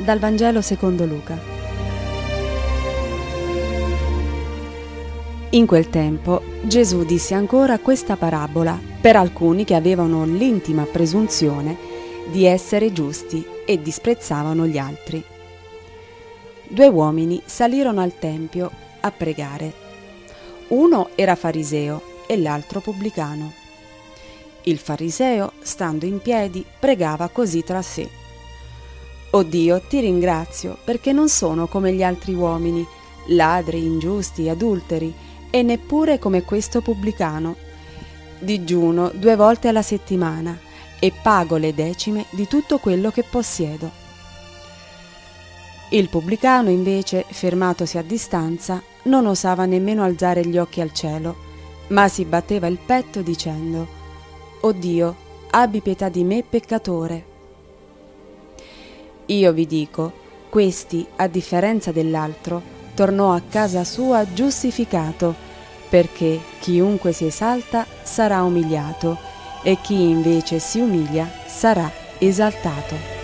Dal Vangelo secondo Luca. In quel tempo Gesù disse ancora questa parabola per alcuni che avevano l'intima presunzione di essere giusti e disprezzavano gli altri. 2 uomini salirono al tempio a pregare. Uno era fariseo e l'altro pubblicano. Il fariseo, stando in piedi, pregava così tra sé: «O Dio, ti ringrazio perché non sono come gli altri uomini, ladri, ingiusti, adulteri, e neppure come questo pubblicano. Digiuno 2 volte alla settimana e pago le decime di tutto quello che possiedo». Il pubblicano, invece, fermatosi a distanza, non osava nemmeno alzare gli occhi al cielo, ma si batteva il petto dicendo: «O Dio, abbi pietà di me peccatore». Io vi dico, questi, a differenza dell'altro, tornò a casa sua giustificato, perché chiunque si esalta sarà umiliato, e chi invece si umilia sarà esaltato.